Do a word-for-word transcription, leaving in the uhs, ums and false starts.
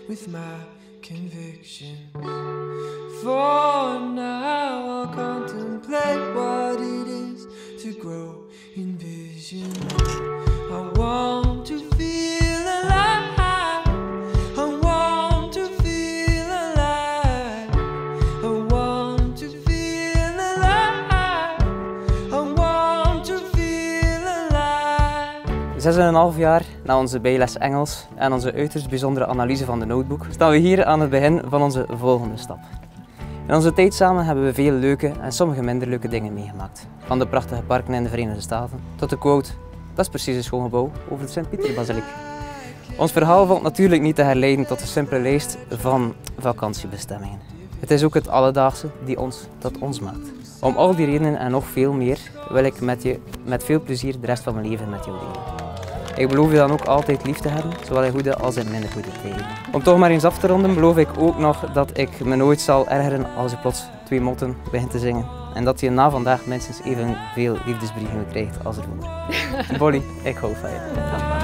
with my convictions. For now I'll contemplate what it is to grow in vision. I want to feel alive. I want to feel alive. I want to feel alive. I want to feel alive. Zes en een half jaar na onze bijles Engels en onze uiterst bijzondere analyse van de notebook staan we hier aan het begin van onze volgende stap. In onze tijd samen hebben we veel leuke en sommige minder leuke dingen meegemaakt. Van de prachtige parken in de Verenigde Staten tot de quote: dat is precies een schoon gebouw over de Sint-Pieter-basiliek. Ons verhaal valt natuurlijk niet te herleiden tot een simpele lijst van vakantiebestemmingen. Het is ook het alledaagse die ons tot ons maakt. Om al die redenen en nog veel meer wil ik met je met veel plezier de rest van mijn leven met jou delen. Ik beloof je dan ook altijd lief te hebben, zowel in goede als in minder goede tijden. Om toch maar eens af te ronden beloof ik ook nog dat ik me nooit zal ergeren als je plots twee motten begint te zingen. En dat je na vandaag minstens evenveel liefdesbrieven krijgt als ervoor. Bolly, ik hou van je.